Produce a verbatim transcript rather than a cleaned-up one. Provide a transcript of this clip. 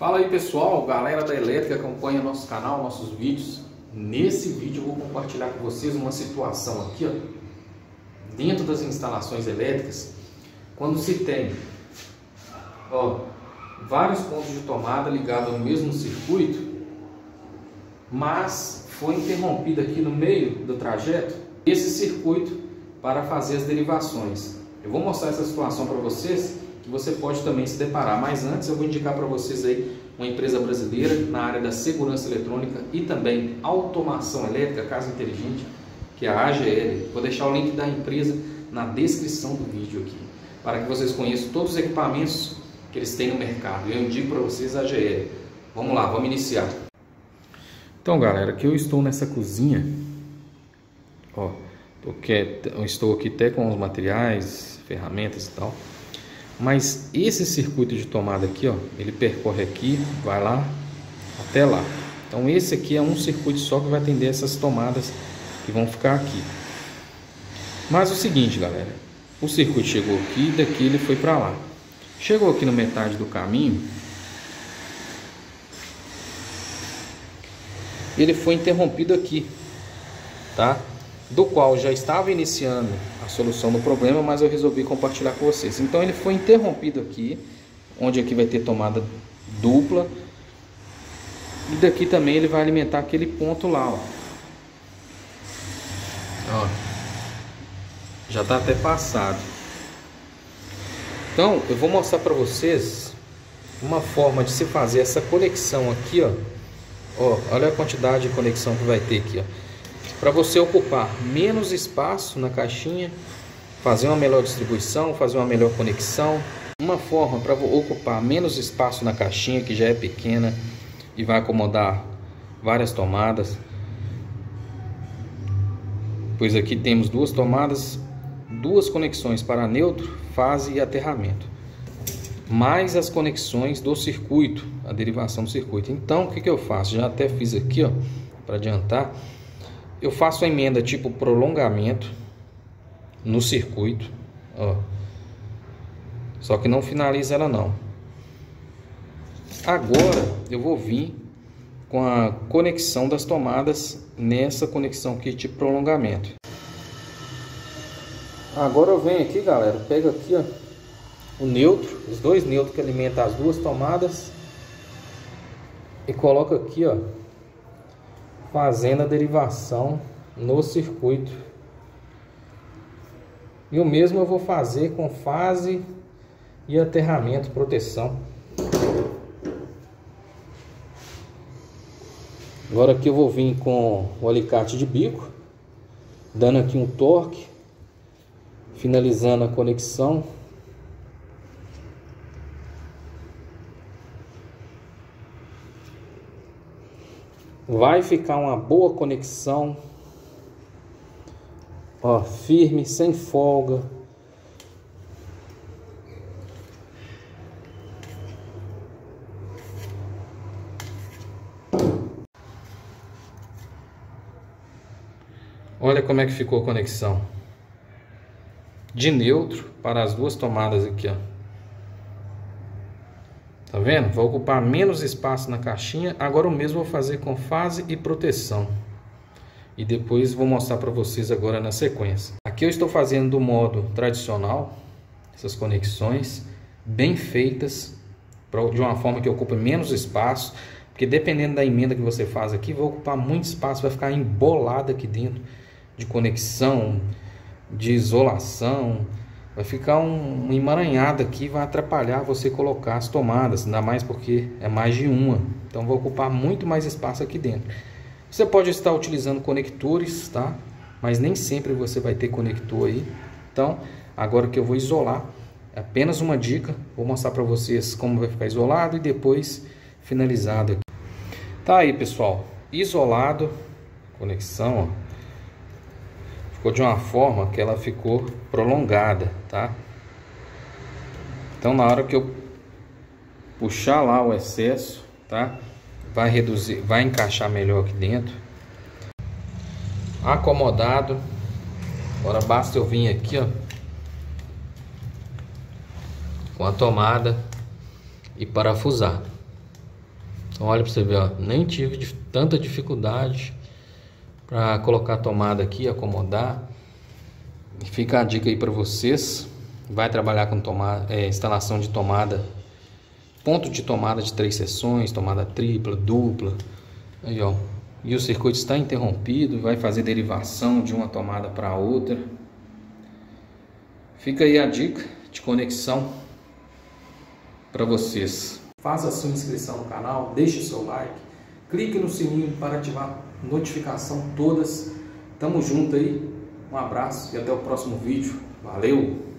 Fala aí pessoal, galera da elétrica, acompanha nosso canal, nossos vídeos. Nesse vídeo eu vou compartilhar com vocês uma situação aqui, ó, dentro das instalações elétricas, quando se tem ó, vários pontos de tomada ligados ao mesmo circuito, mas foi interrompido aqui no meio do trajeto esse circuito para fazer as derivações. Eu vou mostrar essa situação para vocês, que você pode também se deparar, mas antes eu vou indicar para vocês aí uma empresa brasileira na área da segurança eletrônica e também automação elétrica, casa inteligente, que é a A G L. Vou deixar o link da empresa na descrição do vídeo aqui, para que vocês conheçam todos os equipamentos que eles têm no mercado. Eu indico para vocês a A G L. Vamos lá, vamos iniciar. Então galera, aqui eu estou nessa cozinha, ó, eu estou aqui até com os materiais, ferramentas e tal. Mas esse circuito de tomada aqui, ó, ele percorre aqui, vai lá, até lá. Então esse aqui é um circuito só que vai atender essas tomadas que vão ficar aqui. Mas o seguinte, galera, o circuito chegou aqui, daqui ele foi para lá. Chegou aqui na metade do caminho, ele foi interrompido aqui, tá? Do qual já estava iniciando a solução do problema, mas eu resolvi compartilhar com vocês. Então ele foi interrompido aqui, onde aqui vai ter tomada dupla, e daqui também ele vai alimentar aquele ponto lá, ó. Ó, já está até passado. Então eu vou mostrar para vocês uma forma de se fazer essa conexão aqui, ó. Ó, olha a quantidade de conexão que vai ter aqui, ó. Para você ocupar menos espaço na caixinha, fazer uma melhor distribuição, fazer uma melhor conexão. Uma forma para ocupar menos espaço na caixinha, que já é pequena e vai acomodar várias tomadas. Pois aqui temos duas tomadas, duas conexões para neutro, fase e aterramento, mais as conexões do circuito, a derivação do circuito. Então o que, que eu faço? Já até fiz aqui, ó, para adiantar. Eu faço a emenda tipo prolongamento no circuito, ó. Só que não finaliza ela não. Agora eu vou vir com a conexão das tomadas nessa conexão aqui de prolongamento. Agora eu venho aqui, galera, pego aqui, ó, o neutro, os dois neutros que alimentam as duas tomadas e coloco aqui, ó, fazendo a derivação no circuito. E o mesmo eu vou fazer com fase e aterramento, proteção. Agora aqui eu vou vir com o alicate de bico, dando aqui um torque, finalizando a conexão. Vai ficar uma boa conexão, ó, firme, sem folga. Olha como é que ficou a conexão de neutro para as duas tomadas aqui, ó. Tá vendo? Vai ocupar menos espaço na caixinha. Agora o mesmo vou fazer com fase e proteção. E depois vou mostrar para vocês agora na sequência. Aqui eu estou fazendo do modo tradicional, essas conexões bem feitas, de uma forma que ocupe menos espaço. Porque dependendo da emenda que você faz aqui, vai ocupar muito espaço, vai ficar embolado aqui dentro de conexão, de isolação. Vai ficar um, um emaranhado aqui, vai atrapalhar você colocar as tomadas, ainda mais porque é mais de uma. Então vai ocupar muito mais espaço aqui dentro. Você pode estar utilizando conectores, tá? Mas nem sempre você vai ter conector aí. Então, agora que eu vou isolar, é apenas uma dica. Vou mostrar para vocês como vai ficar isolado e depois finalizado aqui. Tá aí, pessoal. Isolado, conexão, ó. Ficou de uma forma que ela ficou prolongada, tá? Então na hora que eu puxar lá o excesso, tá? Vai reduzir, vai encaixar melhor aqui dentro. Acomodado. Agora basta eu vir aqui, ó, com a tomada e parafusar. Então olha para você ver, ó, nem tive de, tanta dificuldade para colocar a tomada aqui, acomodar. E fica a dica aí para vocês. Vai trabalhar com tomada, é, instalação de tomada, ponto de tomada de três seções, tomada tripla, dupla. Aí, ó, e o circuito está interrompido, vai fazer derivação de uma tomada para outra. Fica aí a dica de conexão para vocês. Faça a sua inscrição no canal, deixe o seu like, clique no sininho para ativar notificação todas. Tamo junto aí, um abraço e até o próximo vídeo. Valeu!